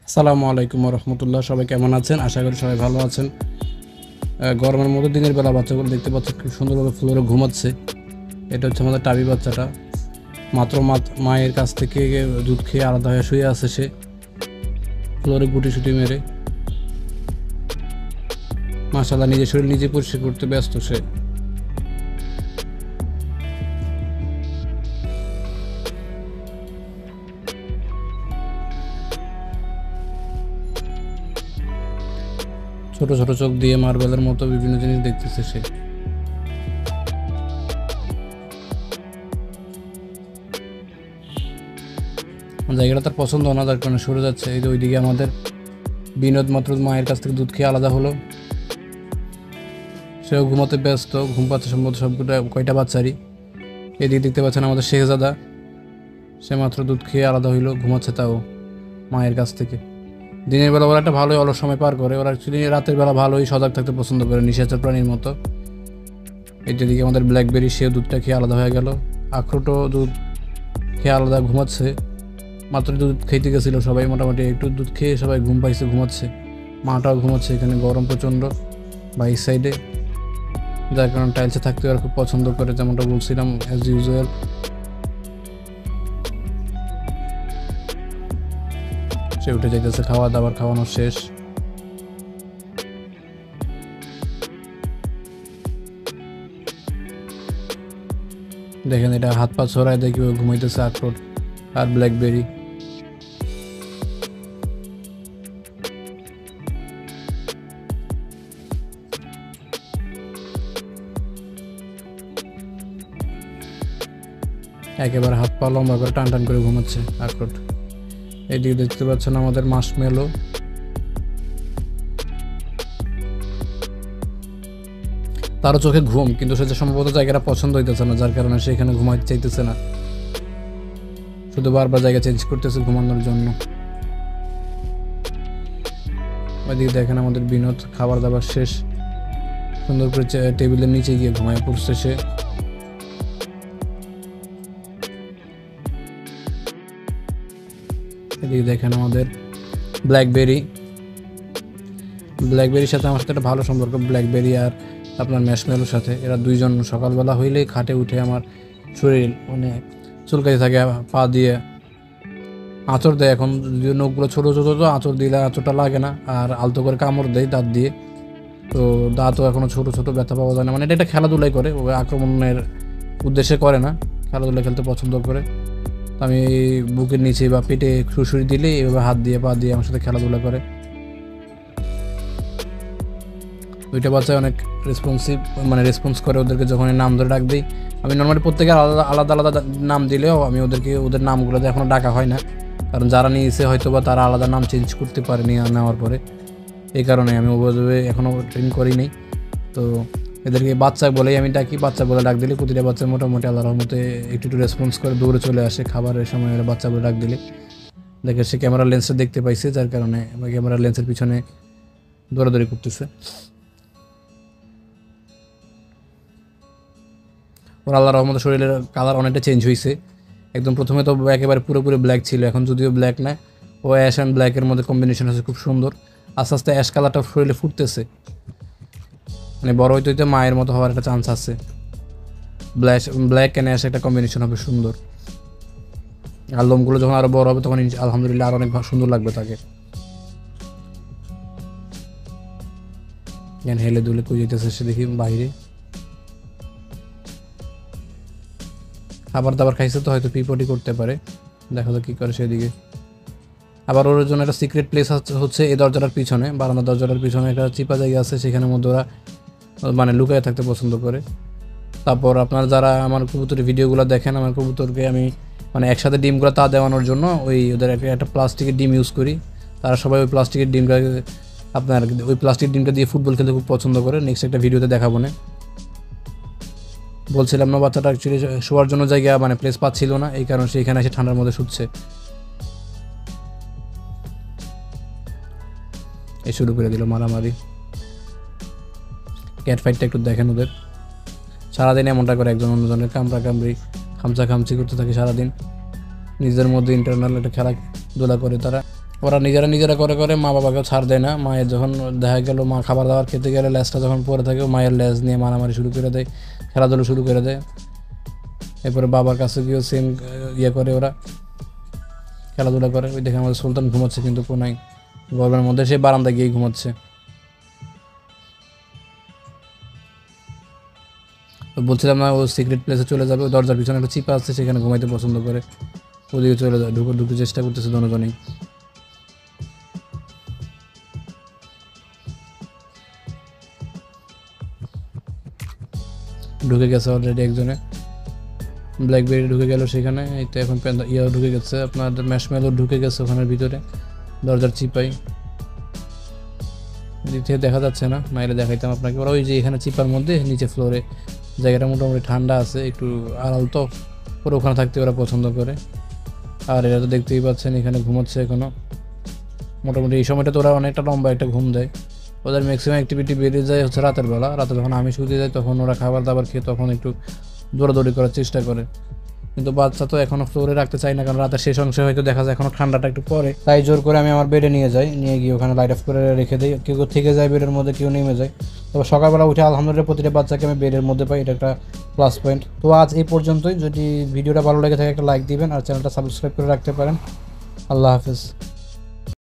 আসসালামু আলাইকুম রহমতুল্লাহ। সবাই কেমন আছেন? আশা করি সবাই ভালো আছেন। গরমের মধ্যে দিনের বেলা বাচ্চাগুলো দেখতে পাচ্ছি খুব সুন্দরভাবে ফ্লোরে ঘুমাচ্ছে। এটা হচ্ছে আমাদের টাবি বাচ্চাটা। মাত্র মায়ের কাছ থেকে দুধ খেয়ে আলাদা হয়ে শুয়ে আছে সে, ফ্লোরে গুটি সুটি মেরে। মাশাআল্লাহ, নিজের শরীর নিজে পরিষ্কার করতে ব্যস্ত সে। ছোট ছোট চোখ দিয়ে মার্বেলের মতো বিভিন্ন জিনিস দেখতেছে সে। জায়গাটা তার পছন্দ না, যার কারণে সরে যাচ্ছে। এই যে ওইদিকে আমাদের বিনোদ মাত্র মায়ের কাছ থেকে দুধ খেয়ে আলাদা হলো, সেও ঘুমাতে ব্যস্ত। ঘুম পাচ্ছে সম্ভবত সবকটা কয়টা বাচ্চারই। এদিকে দেখতে পাচ্ছেন আমাদের শেহজাদা, সে মাত্র দুধ খেয়ে আলাদা হইলো, ঘুমাচ্ছে তাও মায়ের কাছ থেকে। দিনের বেলা ওরা একটা ভালোই অলস সময় পার করে। ওরা অ্যাকচুয়ালি রাতের বেলা ভালোই সজাগ থাকতে পছন্দ করে, নিশাচর প্রাণীর মতো। এদিকে আমাদের ব্ল্যাকবেরি, সেও দুধটা খেয়ে আলাদা হয়ে গেল। আখরোটও দুধ খেয়ে আলাদা ঘুমাচ্ছে। মাত্র দুধ খেতে গেছিলো সবাই, মোটামুটি একটু দুধ খেয়ে সবাই ঘুম পাইছে, ঘুমাচ্ছে। মাটাও ঘুমাচ্ছে। এখানে গরম প্রচণ্ড বাইক সাইডে, যার কারণে টাইলসে থাকতে ওরা খুব পছন্দ করে, যেমনটা বলছিলাম অ্যাজ ইউজুয়াল। সে উঠে যাইতেছে, খাওয়া দাবার খাওয়ানো শেষ। দেখেন এটা হাত পা ছড়ায় দেখি ঘুমাইতেছে আখরোট আর ব্ল্যাকবেরি। একেবারে হাত পা লম্বা করে টান টান করে ঘুমাচ্ছে আখরোট। এদিকে দেখতে পাচ্ছেন আমাদের মাশমেলো, তারও চোখে ঘুম, কিন্তু সে যে সম্ভবত জায়গাটা পছন্দ হইতেছে না, যার কারণে সে এখানে ঘুমাইতে চাইতেছে না, শুধু বারবার জায়গা চেঞ্জ করতেছে ঘুমানোর জন্য। ওইদিকে দেখেন আমাদের বিনোদ, খাবার দাবার শেষ, সুন্দর করে টেবিলের নিচে গিয়ে ঘুমায় পড়ছে সে। এদিকে দেখেন আমাদের ব্ল্যাকবেরির সাথে আমার সাথে একটা ভালো সম্পর্ক। ব্ল্যাকবেরি আর আপনার ম্যাশমেলোর সাথে, এরা দুইজন সকালবেলা হইলেই খাটে উঠে আমার শরীর মানে চুলকাতে থাকে, পা দিয়ে আঁচড় দেয়। এখন যদিও নখগুলো ছোটো ছোটো, তো আঁচড় দিলে আঁচড়টা লাগে না, আর আলতো করে কামড় দেয় দাঁত দিয়ে। তো দাঁতও এখনও ছোটো ছোটো, ব্যথা পাওয়া যায় না। মানে এটা একটা খেলাধুলাই করে, ও আক্রমণের উদ্দেশ্যে করে না, খেলাধুলা খেলতে পছন্দ করে। আমি বুকের নিচে বা পেটে সুড়সুড়ি দিলে এভাবে হাত দিয়ে পা দিয়ে আমার সাথে খেলাধুলা করে। দুইটা বাচ্চা অনেক রেসপন্সিভ, মানে রেসপন্স করে ওদেরকে যখন নাম ধরে ডাক দিই। আমি নর্মালি প্রত্যেকের আলাদা আলাদা আলাদা নাম দিলেও আমি ওদের নামগুলোতে এখনও ডাকা হয় না, কারণ যারা নিয়েছে হয়তো বা তারা আলাদা নাম চেঞ্জ করতে পারেনি নেওয়ার পরে। এই কারণে আমি ওভাবে এখনও ট্রেন করিনি। তো এদেরকে বাচ্চা বলেই আমি ডাকি, বাচ্চা বলে ডাক দিলে প্রতিটা বাচ্চা মোটামুটি আল্লাহর রহমতে একটু একটু রেসপন্স করে দৌড়ে চলে আসে খাবারের সময়। বাচ্চা বলে ডাক দিলে দেখে সে ক্যামেরার লেন্সটা দেখতে পাইছে, যার কারণে ক্যামেরার লেন্সের পিছনে দৌড়াদৌড়ি করতেছে। ওর আল্লাহর রহমতে শরীরের কালার অনেকটা চেঞ্জ হয়েছে। একদম প্রথমে তো একেবারে পুরোপুরি ব্ল্যাক ছিল, এখন যদিও ব্ল্যাক না, ও অ্যাশ অ্যান্ড ব্ল্যাকের মধ্যে কম্বিনেশন হচ্ছে খুব সুন্দর। আস্তে আস্তে অ্যাশ কালারটা শরীরে ফুটতেছে, মানে বড় হইতে হইতে মায়ের মতো হওয়ার একটা চান্স আছে। ব্ল্যাক অ্যান্ড অ্যাশ একটা কম্বিনেশন হবে সুন্দর। আর লোমগুলো যখন আরও বড় হবে তখন আলহামদুলিল্লাহ আরও অনেক সুন্দর লাগবে তাকে। জ্ঞান হেলে দুলে কই যেতেছে সে দেখি বাইরে। খাবার দাবার খাইছে তো হয়তো পিপটি করতে পারে, দেখা যাক কী করে সেদিকে। আবার ওর জন্য একটা সিক্রেট প্লেস হচ্ছে এই দরজাটার পিছনে, বারান্দা দরজাটার পিছনে একটা চিপা জায়গা আছে, সেখানের মধ্যে ওরা মানে লুকায় থাকতে পছন্দ করে। তারপর আপনারা যারা আমার কবুতরের ভিডিওগুলো দেখেন, আমার কবুতরকে আমি মানে একসাথে ডিমগুলো তা দেওয়ানোর জন্য ওদের একটা প্লাস্টিকের ডিম ইউজ করি। তারা সবাই ওই প্লাস্টিকের ডিমটা আপনার ওই প্লাস্টিক ডিমটা দিয়ে ফুটবল খেলতে খুব পছন্দ করে। নেক্সট একটা ভিডিওতে দেখাবো না। বলছিলাম না, বাচ্চাটা অ্যাকচুয়ালি শোয়ার জন্য জায়গা মানে প্লেস পাচ্ছিল না, এই কারণে সে এখানে এসে ঠান্ডার মধ্যে শুচ্ছে। এই শুরু করে দিল মারামারি। ক্যাট ফাইটটা একটু দেখেন ওদের, সারাদিন এমনটা করে একজন অন্যজনের কামড়াকামড়ি খামচি করতে থাকে সারাদিন। নিজেদের মধ্যে ইন্টারনাল একটা খেলাধুলা করে তারা। ওরা নিজেরা করে করে মা বাবাকেও ছাড় দেয় না। মায়ের যখন দেখা গেল মা খাবার দাবার খেতে গেলে লেজটা যখন পরে থাকে, মায়ের লেজ নিয়ে মারামারি শুরু করে দেয়, খেলাধুলো শুরু করে দেয়। এরপরে বাবার কাছে গিয়েও সেম ইয়ে করে, ওরা খেলাধুলা করে। ওই দেখে আমাদের সুলতান ঘুমাচ্ছে কিন্তু কোনায় গরমের মধ্যে, সে বারান্দা গিয়ে ঘুমাচ্ছে। বলছিলাম না ও সিক্রেট প্লেসে চলে যাবে, ওই দরজার পিছনে একটা চিপা আছে, সেখানে ঘুমাইতে পছন্দ করে, ওদিকে চলে যায়, ঢুকতে চেষ্টা করতেছে দুজনেই। ঢুকে গেছে অলরেডি একজনে, ব্ল্যাকবেরি ঢুকে গেল সেখানে। এই তো এখন ইয়াও ঢুকে গেছে, আপনার ম্যাশমেলো ঢুকে গেছে ওখানের ভিতরে, দরজার চিপাই। এদিক থেকে দেখা যাচ্ছে না, নাইলে দেখাইতাম আপনাকে। ওরা ওই যে এখানে চিপার মধ্যে নিচে ফ্লোরে, জায়গাটা মোটামুটি ঠান্ডা আছে, একটু আড়াল তো, পরে ওখানে থাকতে ওরা পছন্দ করে। আর এরা তো দেখতেই পাচ্ছেন এখানে ঘুমাচ্ছে এখনো। মোটামুটি এই সময়টা তো ওরা অনেকটা লম্বা একটা ঘুম দেয়। ওদের ম্যাক্সিমাম অ্যাক্টিভিটি বেড়ে যায় হচ্ছে রাতের বেলা। রাতে যখন আমি শুতে যাই তখন ওরা খাবার দাবার খেয়ে তখন একটু দৌড়াদৌড়ি করার চেষ্টা করে। কিন্তু বাচ্চা তো এখনও ফ্লোরে রাখতে চাই না, কারণ রাতের শেষ অংশে হয়তো দেখা যায় এখনও ঠান্ডাটা একটু পরে, তাই জোর করে আমি আমার বেডে নিয়ে যাই, নিয়ে গিয়ে ওখানে লাইট অফ করে রেখে দিই। কেউ থেকে যায় বেডের মধ্যে, কেউ নেমে যায়। তবে সকালবেলা উঠে আলহামদুলিল্লাহ প্রতিটা বাচ্চাকে আমি বেডের মধ্যে পাই, এটা একটা প্লাস পয়েন্ট। তো আজ এই পর্যন্তই। যদি ভিডিওটা ভালো লেগে থাকে একটা লাইক দিবেন, আর চ্যানেলটা সাবস্ক্রাইব করে রাখতে পারেন। আল্লাহ হাফেজ।